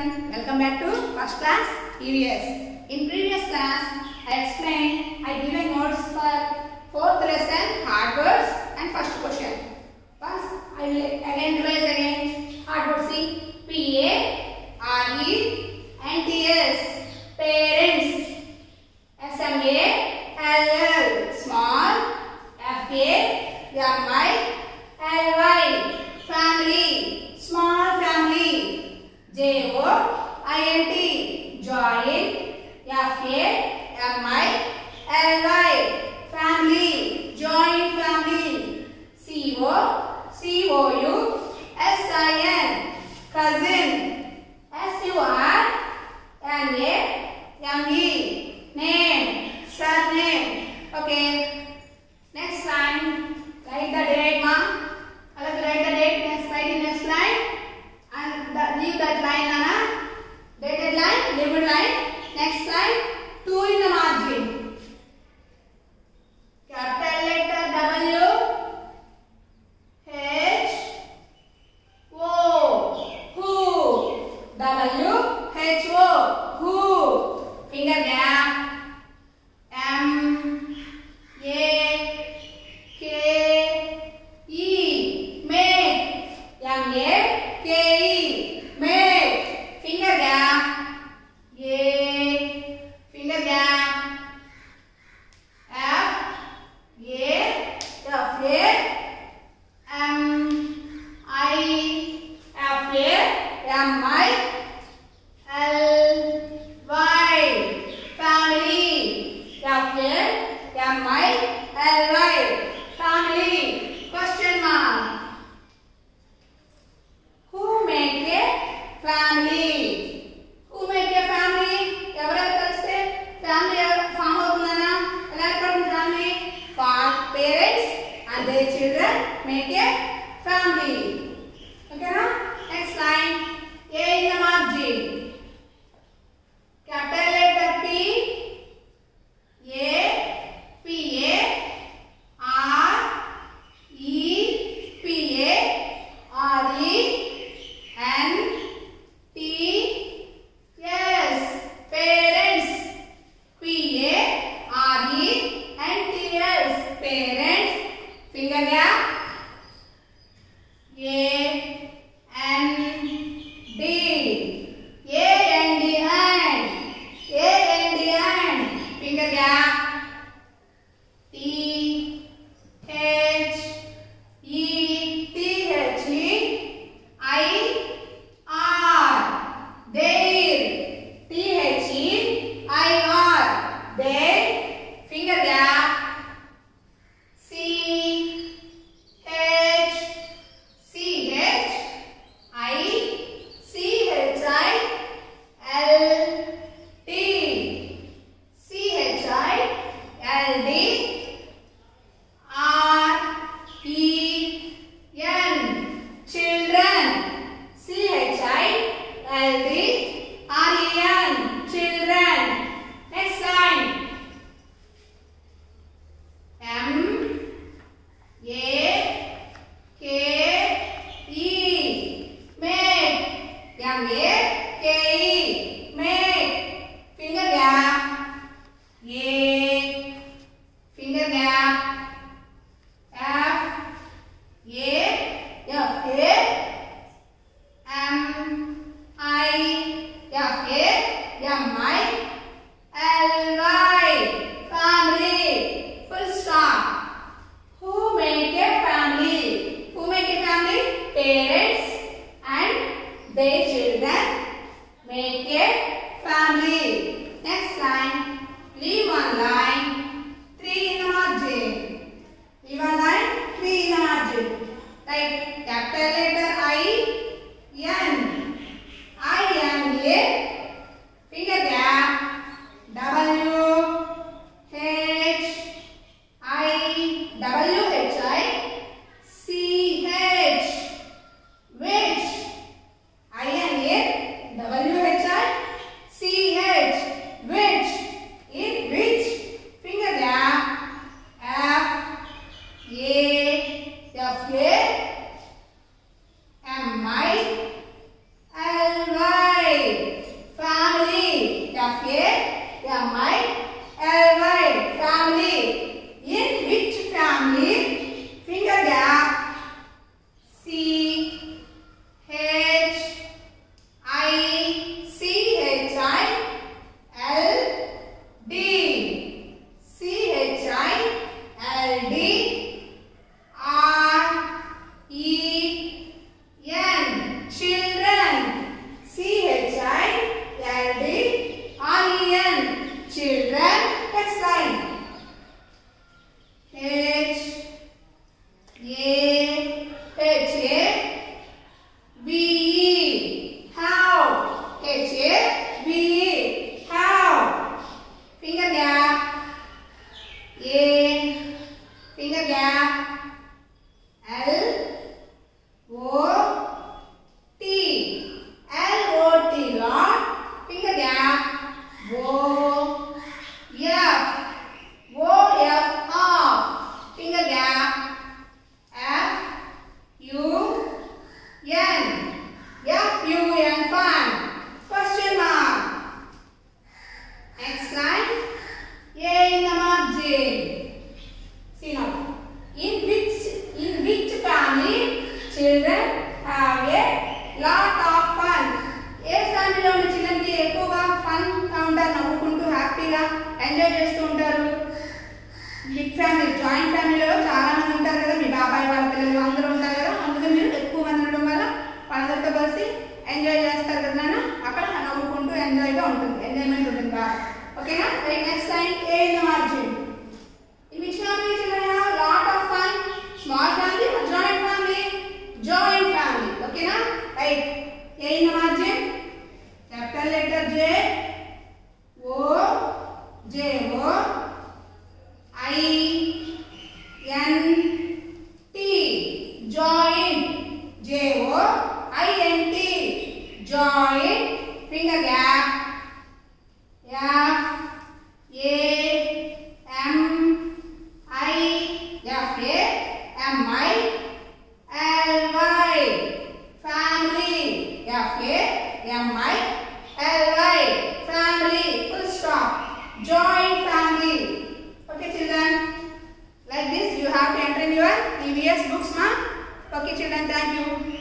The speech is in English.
everyone, welcome back to first class EVS. In previous class, I explained I given notes for fourth lesson hard words and first question. First, I will again revise again hard words. See, PARENTS, parents. SMALL, small. FAMILY, family, small family. JOINT, joint. FAMILY, family, joint family. COUSIN, cousin. SURNAME, name, surname. Okay. Next line, write the date, ma. Let's write the date. Next, write in next line, and leave that line, Nana. Dated line, labeled line. Next line, 2 in the margin. Capital letter W, H, O, who. W, H, O, who. Finger gap. M, A, K, E, make. MAKE, make. Finger gap. A, finger gap. F, A, M, I, M, I, L, Y, family. FAMILY, family. Question mark. Who make a family? Who make a family? Evararu kaliste family form avundana. Ela family. Parents and their children make a family. Okay na? Next line. A in the margin. Capital letter P, A, PA, REPARENTS, parents. PARENTS, parents. Finger gap. and. Finger gap. Finger gap. Children. Next line. MAKE, make. Finger gap. Finger gap. FAMILY, family. Full stop. Who make a family? Who make a family? Parents and their children make a family. Next line. Leave one line. 3 in the margin. Leave one line. 3 in the margin. Write capital letter IN. Finger gap. WHICH, which. Enjoy చేస్తూ ఉంటారు. Big family, joint ఫ్యామిలీలో చాలా మంది ఉంటారు కదా, మీ బాబాయ్ వాళ్ళ పిల్లలు అందరూ ఉంటారు కదా, అందుకని మీరు ఎక్కువ మంది ఉండడం వల్ల వాళ్ళందరితో కలిసి ఎంజాయ్ చేస్తారు కదా నాన్న. అక్కడ నవ్వుకుంటూ ఎంజాయ్గా ఉంటుంది, ఎంజాయ్మెంట్ ఉంటుంది బాగా. ఓకేనా? Right. Next line a in the margin. In which family children have lot of fun? Small family or joint family? Joint family. Okay na? Right. A in the margin. Capital letter J. O. J. O. I. N. T. Joint. J. O. I. N. T. Joint. Finger gap. F. A. M. I. F. A. M. I. L. Y. Family. F. A. M. I. L. Y. Family. Full stop. Joint family. Okay children. Like this you have to enter in your previous books, ma. Okay children, thank you.